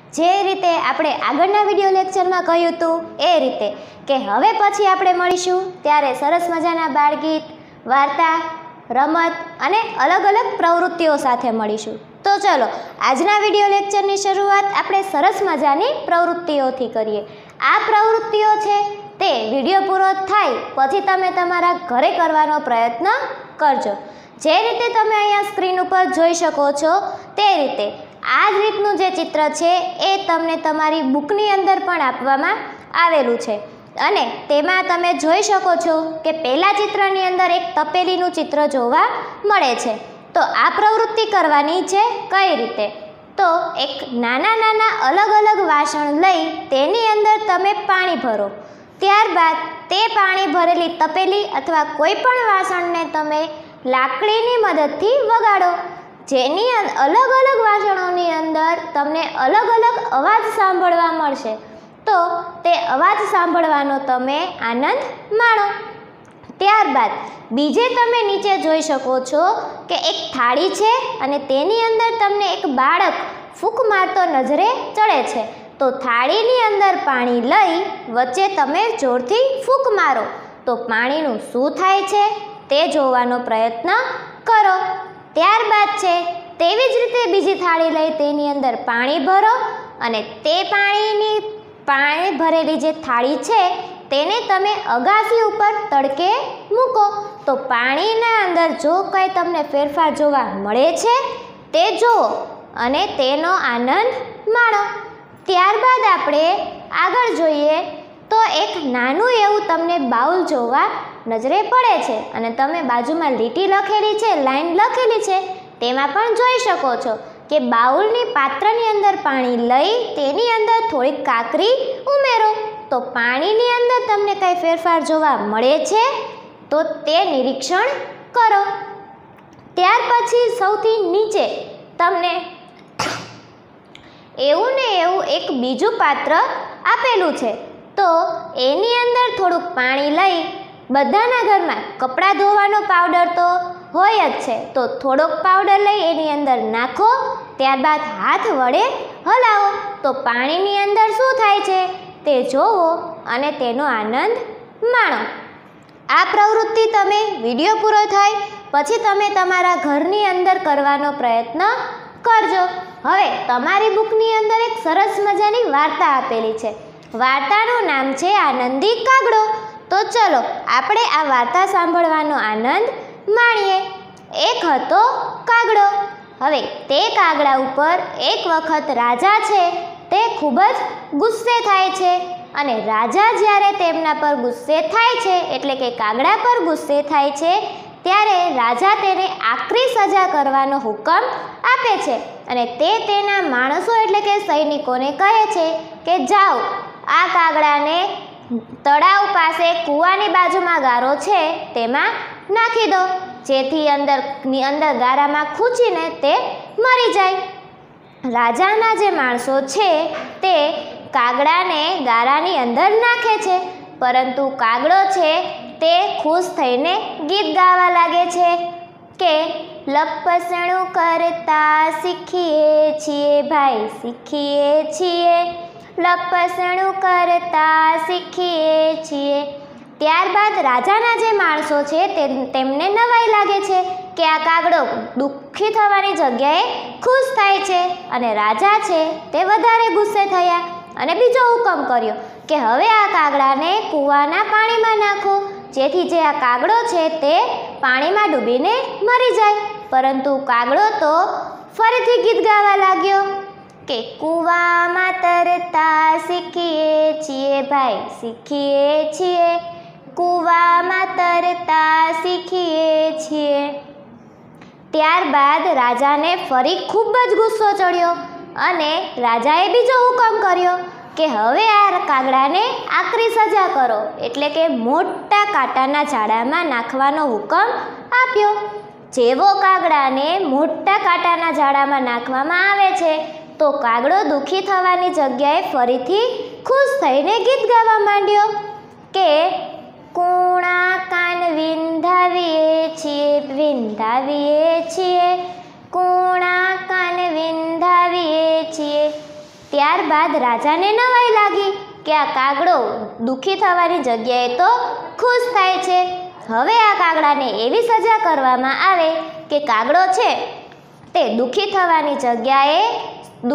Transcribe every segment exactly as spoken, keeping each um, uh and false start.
જે રીતે આપણે આગળના વિડીયો લેક્ચરમાં કહ્યું હતું એ રીતે કે હવે પછી આપણે મળીશું ત્યારે સરસ મજાના બાળગીત, વાર્તા, રમત અને અલગ અલગ પ્રવૃત્તિઓ સાથે મળીશું. તો ચલો આજના વિડીયો લેક્ચરની શરૂઆત આપણે સરસ મજાની પ્રવૃત્તિઓથી કરીએ. આ પ્રવૃત્તિઓ છે તે વિડીયો પૂરો થાય પછી તમે તમારા ઘરે કરવાનો પ્રયત્ન કરજો. જે રીતે તમે અહીંયા સ્ક્રીન ઉપર જોઈ શકો છો તે રીતે આ જ રીતનું જે ચિત્ર છે એ તમને તમારી બુકની અંદર પણ આપવામાં આવેલું છે અને તેમાં તમે જોઈ શકો છો કે પહેલા ચિત્રની અંદર એક તપેલીનું ચિત્ર જોવા મળે છે. તો આ પ્રવૃત્તિ કરવાની છે કઈ રીતે? તો એક નાના નાના અલગ અલગ વાસણ લઈ તેની અંદર તમે પાણી ભરો. ત્યારબાદ તે પાણી ભરેલી તપેલી અથવા કોઈ પણ વાસણને તમે લાકડીની મદદથી વગાડો, જેની અલગ અલગ વાસણોની અંદર તમને અલગ અલગ અવાજ સાંભળવા મળશે. તો તે અવાજ સાંભળવાનો તમે આનંદ માણો. ત્યારબાદ બીજે તમે નીચે જોઈ શકો છો કે એક થાળી છે અને તેની અંદર તમને એક બાળક ફૂંક મારતો નજરે ચડે છે. તો થાળીની અંદર પાણી લઈ વચ્ચે તમે જોરથી ફૂંક મારો તો પાણીનું શું થાય છે તે જોવાનો પ્રયત્ન કરો. ત્યારબાદ છે તેવી જ રીતે બીજી થાળી લઈ તેની અંદર પાણી ભરો અને તે પાણીની પાણી ભરેલી જે થાળી છે તેને તમે અગાસી ઉપર તડકે મૂકો. તો પાણીના અંદર જો કંઈ તમને ફેરફાર જોવા મળે છે તે જુઓ અને તેનો આનંદ માણો. ત્યારબાદ આપણે આગળ જોઈએ તો એક નાનું એવું તમને બાઉલ જોવા નજરે પડે છે અને તમે બાજુમાં લીટી લખેલી છે, લાઈન લખેલી છે, તેમાં પણ જોઈ શકો છો કે બાઉલની પાત્રની અંદર પાણી લઈ તેની અંદર થોડીક કાકરી ઉમેરો. તો પાણીની અંદર તમને કંઈ ફેરફાર જોવા મળે છે તો તે નિરીક્ષણ કરો. ત્યાર પછી સૌથી નીચે તમને એવું ને એવું એક બીજું પાત્ર આપેલું છે. તો એની અંદર થોડુંક પાણી લઈ બધાના ઘરમાં કપડાં ધોવાનો પાવડર તો હોય જ છે, તો થોડોક પાવડર લઈ એની અંદર નાખો. ત્યારબાદ હાથ વડે હલાવો તો પાણીની અંદર શું થાય છે તે જોવો અને તેનો આનંદ માણો. આ પ્રવૃત્તિ તમે વિડીયો પૂરો થાય પછી તમે તમારા ઘરની અંદર કરવાનો પ્રયત્ન કરજો. હવે તમારી બુકની અંદર એક સરસ મજાની વાર્તા આપેલી છે. વાર્તાનું નામ છે આનંદી કાગડો. તો ચલો આપણે આ વાર્તા સાંભળવાનો આનંદ માણીએ. એક હતો કાગડો. હવે તે કાગડા ઉપર એક વખત રાજા છે તે ખૂબ જ ગુસ્સે થાય છે અને રાજા જ્યારે તેમના પર ગુસ્સે થાય છે એટલે કે કાગડા પર ગુસ્સે થાય છે ત્યારે રાજા તેને આકરી સજા કરવાનો હુકમ આપે છે અને તે તેના માણસો એટલે કે સૈનિકોને કહે છે કે જાઓ આ કાગડાને તળાવ પાસે કૂવાની બાજુમાં ગારો છે તેમાં નાખી દો, જેથી અંદરની અંદર ગારામાં ખૂંચીને તે મરી જાય. રાજાના જે માણસો છે તે કાગડાને ગારાની અંદર નાખે છે, પરંતુ કાગડો છે તે ખુશ થઈને ગીત ગાવા લાગે છે કે લપસણું કરતા શીખીએ છીએ ભાઈ શીખીએ છીએ, લપસણું કરતા શીખીએ છીએ. ત્યારબાદ રાજાના જે માણસો છે તે તેમને નવાઈ લાગે છે કે આ કાગડો દુઃખી થવાની જગ્યાએ ખુશ થાય છે અને રાજા છે તે વધારે ગુસ્સે થયા અને બીજો હુકમ કર્યો કે હવે આ કાગડાને કૂવાના પાણીમાં નાખો, જેથી જે આ કાગડો છે તે પાણીમાં ડૂબીને મરી જાય. પરંતુ કાગડો તો ફરીથી ગીત ગાવા લાગ્યો કે કૂવામાં તરતા શીખીએ છીએ ભાઈ શીખીએ છીએ, કૂવામાં તરતા શીખીએ છીએ. ત્યારબાદ રાજાને ફરી ખૂબ જ ગુસ્સો ચડ્યો અને રાજાએ બીજો હુકમ કર્યો કે હવે આ કાગડાને આકરી સજા કરો, એટલે કે મોટા કાંટાના ઝાડામાં નાખવાનો હુકમ આપ્યો. જેવો કાગડાને મોટા કાંટાના ઝાડામાં નાખવામાં આવે છે તો કાગડો દુઃખી થવાની જગ્યાએ ફરીથી ખુશ થઈને ગીત ગાવા માંડ્યો કે કૂણા કાન વિંધાવીએ છીએ વિંધાવીએ છીએ, કૂણા કાન વિંધાવીએ છીએ. ત્યારબાદ રાજાને નવાઈ લાગી કે આ કાગડો દુઃખી થવાની જગ્યાએ તો ખુશ થાય છે. હવે આ કાગડાને એવી સજા કરવામાં આવે કે કાગડો છે તે દુઃખી થવાની જગ્યાએ દુ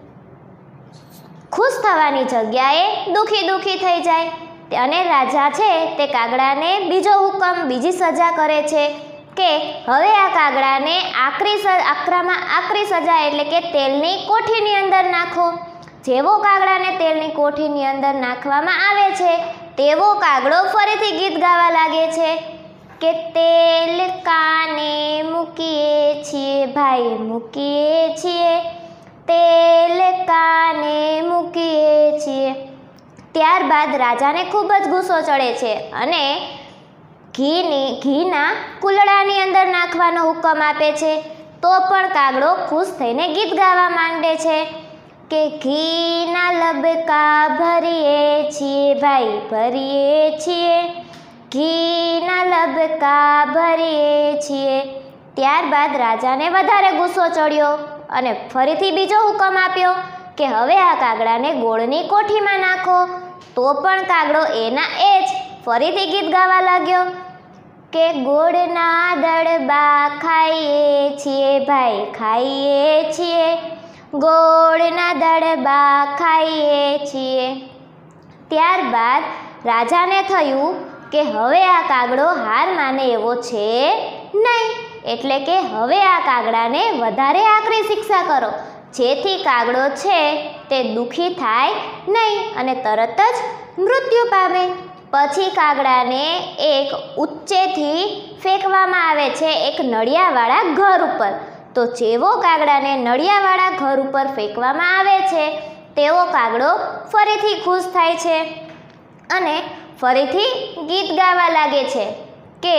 ખુશ થવાની જગ્યાએ દુઃખી દુઃખી થઈ જાય. અને રાજા છે તે કાગડાને બીજો હુકમ બીજી સજા કરે છે કે હવે આ કાગડાને આકરી આકરામાં આકરી સજા એટલે કે તેલની કોઠીની અંદર નાખો. જેવો કાગડાને તેલની કોઠીની અંદર નાખવામાં આવે છે તેવો કાગડો ફરીથી ગીત ગાવા લાગે છે કે તેલ કાને મૂકીએ છીએ ભાઈ મૂકીએ છીએ, તેલ કાને મૂકીએ છીએ. ત્યારબાદ રાજાને ખૂબ જ ગુસ્સો ચડે છે અને ઘીની ઘીના કુલડાની અંદર નાખવાનો હુકમ આપે છે. તો પણ કાગડો ખુશ થઈને ગીત ગાવા માંડે છે કે ઘીના લબકા ભરીએ છીએ ભાઈ ભરીએ છીએ, ઘીના લબકા ભરીએ છીએ. ત્યારબાદ રાજાને વધારે ગુસ્સો ચડ્યો અને ફરીથી બીજો હુકમ આપ્યો કે હવે આ કાગડાને ગોળની કોઠીમાં નાખો. તો પણ કાગડો એના એ જ ફરીથી ગીત ગાવા લાગ્યો કે ગોળના દડબા ખાઈએ છીએ ભાઈ ખાઈએ છીએ, ગોળના દડબા ખાઈએ છીએ. ત્યારબાદ રાજાને થયું કે હવે આ કાગડો હાર માને એવો છે નહીં, એટલે કે હવે આ કાગડાને વધારે આકરી શિક્ષા કરો જેથી કાગડો છે તે દુઃખી થાય નહીં અને તરત જ મૃત્યુ પામે. પછી કાગડાને એક ઊંચેથી ફેંકવામાં આવે છે એક નળિયાવાળા ઘર ઉપર. તો જેવો કાગડાને નળિયાવાળા ઘર ઉપર ફેંકવામાં આવે છે તેવો કાગડો ફરીથી ખુશ થાય છે અને ફરીથી ગીત ગાવા લાગે છે કે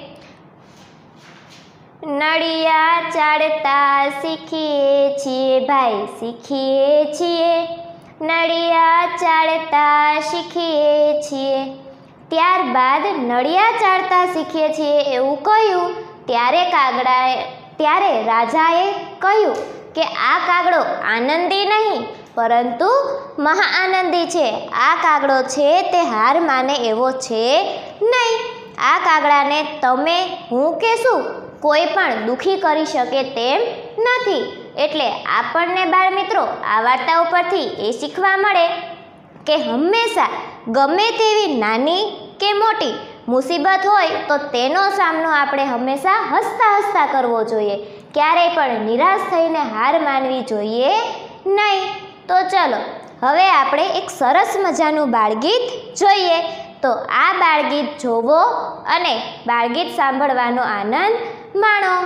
નળિયા ચાડતા શીખીએ છીએ ભાઈ શીખીએ છીએ, નળિયા ચાડતા શીખીએ છીએ. ત્યારબાદ નળિયા ચાડતા શીખીએ છીએ એવું કહ્યું ત્યારે કાગડાએ ત્યારે રાજાએ કહ્યું કે આ કાગડો આનંદી નહીં પરંતુ મહા આનંદી છે. આ કાગડો છે તે હાર માને એવો છે નહીં. આ કાગડાને તમે હું કહેશું કોઈ પણ દુઃખી કરી શકે તેમ નથી. એટલે આપણને બાળ મિત્રો આ વાર્તા ઉપરથી એ શીખવા મળે કે હંમેશા ગમે તેવી નાની કે મોટી મુસીબત હોય તો તેનો સામનો આપણે હંમેશા હસતા હસતા કરવો જોઈએ. ક્યારેય પણ નિરાશ થઈને હાર માનવી જોઈએ નહીં. તો ચલો હવે આપણે એક સરસ મજાનું બાળગીત જોઈએ. તો આ બાળગીત જોવો અને બાળગીત સાંભળવાનો આનંદ માણો.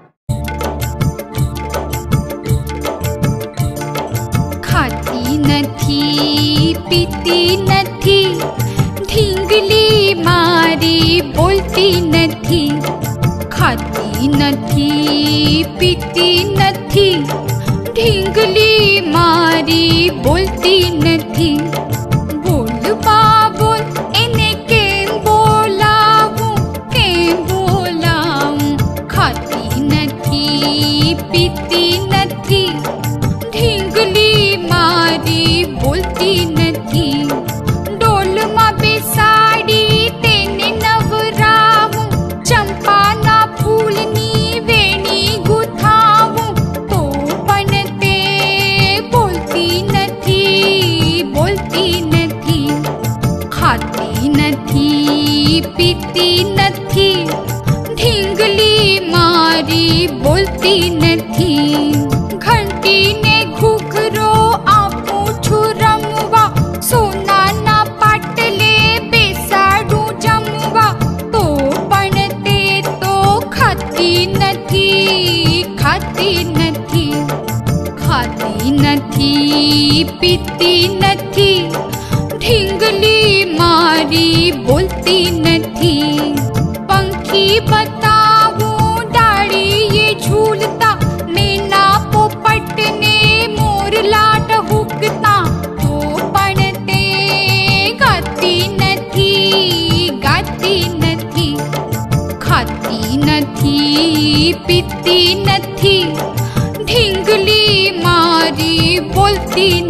ખાતી નથી પીતી નથી, ઢીંગલી મારી બોલતી નથી. ખાતી નથી પીતી નથી, ઢીંગલી મારી બોલતી નથી. બોલવા બોલ એને કેમ બોલાવું કેમ બોલાવું. ખાતી નથી પીતી નથી, ઢીંગલી મારી બોલતી નથી. ડોલમાં બેસાડી તેને નવરાવું, ચંપાના ફૂલની વેણી ગુથાવું. તો પણ તે બોલતી નથી બોલતી નથી. ખાતી નથી પીતી નથી, ઢીંગલી મારી બોલતી નથી. ઘંટીને ઘૂઘરો આપું છું રમવા, સોનાના પાટલે બેસાડું જમવા. તો પણ તે તો ખાતી નથી ખાતી નથી. ખાતી નથી પીતી નથી, ઢીંગલી મારી બોલતી નથી. પંખી બતાવું ડાળીએ ઝૂલતા, મેના પોપટને મોરલા ટહુકતા. તો પણ તે ગાતી નથી ગાતી નથી. ખાતી નથી પીતી નથી, ઢીંગલી મારી બોલતી નથી.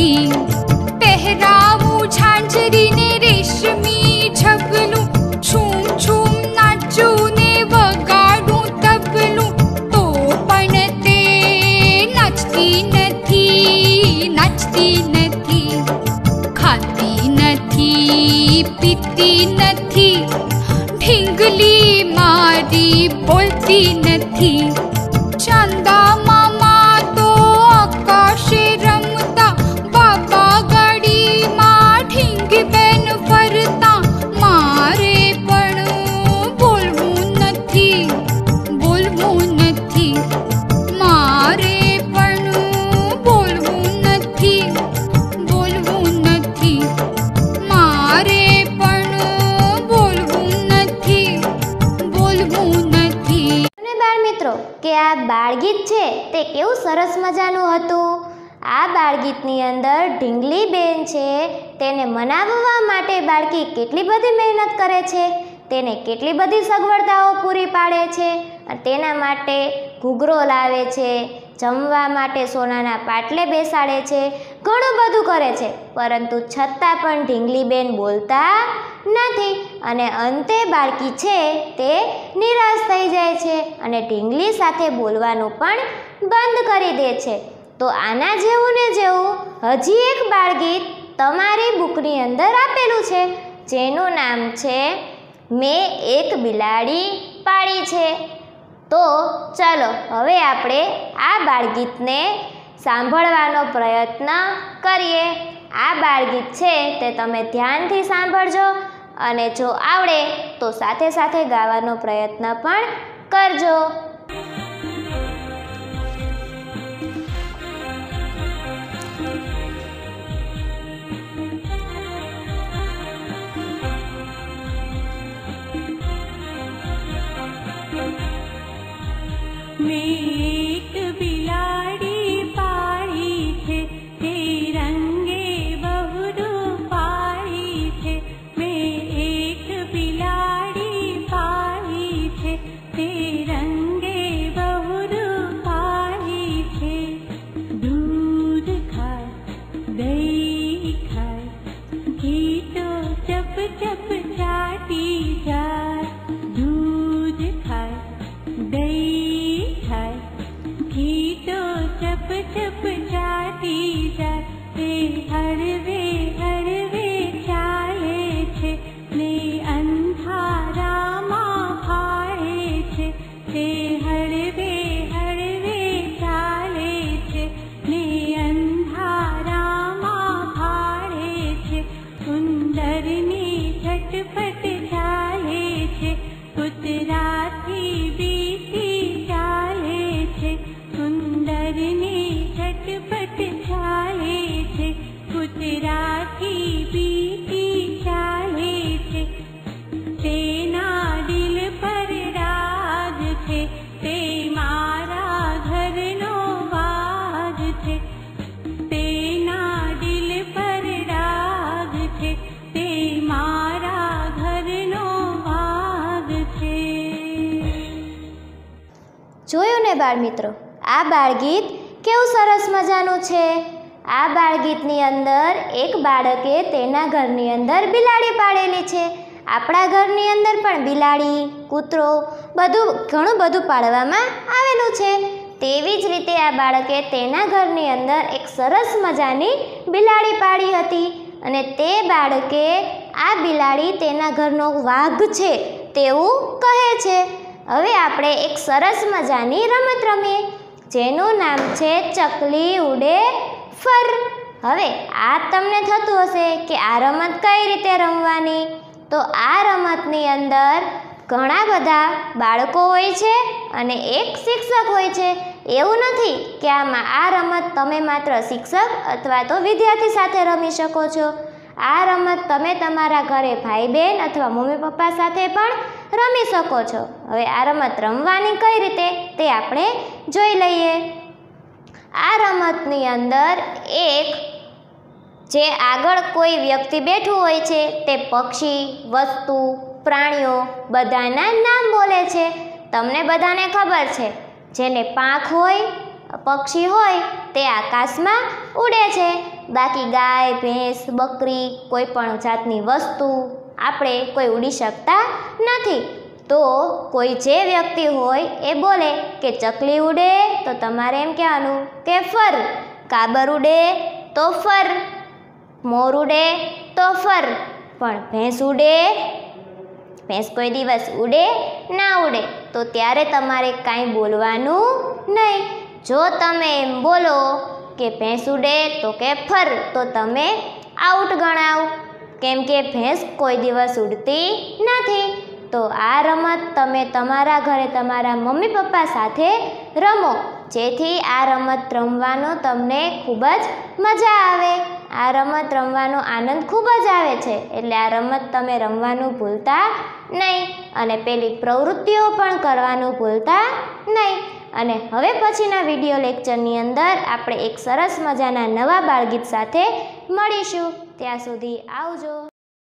નથી. પહેરાવું ઝાંઝરીને રેશમી ઝબલું, છૂમ છૂમ નાચું ને વગાડું તબલું, તો પણ તે નાચતી નથી, નાચતી નથી. ખાતી નથી, પીતી નથી, ઢીંગલી મારી બોલતી નથી. ચાંદા મામા તો આકાશે રમતા, બાબા ગાડીમાં ઢીંગ બેન ફરતા. મારે પણ બોલવું નથી, બોલવું નથી. મારે પણ બોલવું નથી, બોલવું નથી. મારે પણ બોલવું નથી, બોલવું નથી. અને બાળ મિત્રો કે આ બાળગીત છે તે કેવું સરસ મજાનું હતું. આ બાળગીતની અંદર ઢીંગલી બેન છે તેને મનાવવા માટે બાળકી કેટલી બધી મહેનત કરે છે, તેને કેટલી બધી સગવડતાઓ પૂરી પાડે છે. તેના માટે ઘૂઘરો લાવે છે, જમવા માટે સોનાના પાટલે બેસાડે છે, ઘણું બધું કરે છે. પરંતુ છતાં પણ ઢીંગલી બેન બોલતા નથી અને અંતે બાળકી છે તે નિરાશ થઈ જાય છે અને ઢીંગલી સાથે બોલવાનું પણ બંધ કરી દે છે. તો આના જેવું ને જેવું હજી એક બાળગીત તમારી બુકની અંદર આપેલું છે, જેનું નામ છે મેં એક બિલાડી પાળી છે. તો ચાલો હવે આપણે આ બાળગીતને સાંભળવાનો પ્રયત્ન કરીએ. આ બાળગીત છે તે તમે ધ્યાનથી સાંભળજો અને જો આવડે તો સાથે સાથે ગાવાનો પ્રયત્ન પણ કરજો. एक बिलाड़ी पाई थे, ते रंगे बहुरूपाई थे. मैं एक बिलाड़ी पाई थे, ते रंगे बहुरूपाई थे. दूध खाए, दही खाए, घी तो चप चप चाटी जाए. दूध खाए, दही खाए, घी तो चप चप चाटी जाए. તે હળવે હળવે ચાલે છે ને અંધારામાં ફાળે છે. તે હળવે હળવે ચાલે છે ને અંધારામાં ફાળે છે. ઉંદરની ઝટપટ ચાલે છે, કૂતરાથી બીતી ચાલે છે. ઉંદરની ઝટપટ ચાલે છે, કૂતરાથી બીતી ચાલે છે. તેના દિલ પર રાજ છે, તે મારા ઘરનો વાજ છે. તેના દિલ પર રાજ છે, તે મારા ઘરનો વાગ છે. જોયું ને બાળ મિત્રો, આ બાળગીત કેવું સરસ મજાનું છે. આ બાળગીતની અંદર એક બાળકે તેના ઘરની અંદર બિલાડી પાળેલી છે. આપણા ઘરની અંદર પણ બિલાડી, કૂતરો બધું ઘણું બધું પાળવામાં આવેલું છે. તેવી જ રીતે આ બાળકે તેના ઘરની અંદર એક સરસ મજાની બિલાડી પાળી હતી અને તે બાળકે આ બિલાડી તેના ઘરનો વાઘ છે તેવું કહે છે. હવે આપણે એક સરસ મજાની રમત રમીએ, જેનું નામ છે ચકલી ઉડે ફર. હવે આ તમને થતું હશે કે આ રમત કઈ રીતે રમવાની. તો આ રમતની અંદર ઘણા બધા બાળકો હોય છે અને એક શિક્ષક હોય છે. એવું નથી કે આમાં આ રમત તમે માત્ર શિક્ષક અથવા તો વિદ્યાર્થી સાથે રમી શકો છો. આ રમત તમે તમારા ઘરે ભાઈ બહેન અથવા મમ્મી પપ્પા સાથે પણ રમી શકો છો. હવે આ રમત રમવાની કઈ રીતે તે આપણે જોઈ લઈએ. આ રમતની અંદર એક જે આગળ કોઈ વ્યક્તિ બેઠું હોય છે તે પક્ષી, વસ્તુ, પ્રાણીઓ બધાના નામ બોલે છે. તમને બધાને ખબર છે, જેને પાંખ હોય, પક્ષી હોય તે આકાશમાં ઉડે છે, બાકી ગાય ભેંસ બકરી કોઈ પણ જાતની વસ્તુ આપણે કોઈ ઉડી શકતા નથી. તો કોઈ જે વ્યક્તિ હોય એ બોલે કે ચકલી ઉડે તો તમારે એમ કહેવાનું કે ફર. કાબર ઉડે તો ફર, મોર ઉડે તો ફર, પણ ભેંસ ઉડે, ભેંસ કોઈ દિવસ ઉડે ના ઉડે તો ત્યારે તમારે કાંઈ બોલવાનું નહીં. જો તમે એમ બોલો કે ભેંસ ઉડે તો કે ફર તો તમે આઉટ ગણાવ, કેમ કે ભેંસ કોઈ દિવસ ઉડતી નથી. તો આ રમત તમે તમારા ઘરે તમારા મમ્મી પપ્પા સાથે રમો, જેથી આ રમત રમવાનો તમને ખૂબ જ મજા આવે. આ રમત રમવાનો આનંદ ખૂબ જ આવે છે, એટલે આ રમત તમે રમવાનું ભૂલતા નહીં અને પેલી પ્રવૃત્તિઓ પણ કરવાનું ભૂલતા નહીં. અને હવે પછીના વિડીયો લેક્ચરની અંદર આપણે એક સરસ મજાના નવા બાળગીત સાથે મળીશું. ત્યાં સુધી આવજો.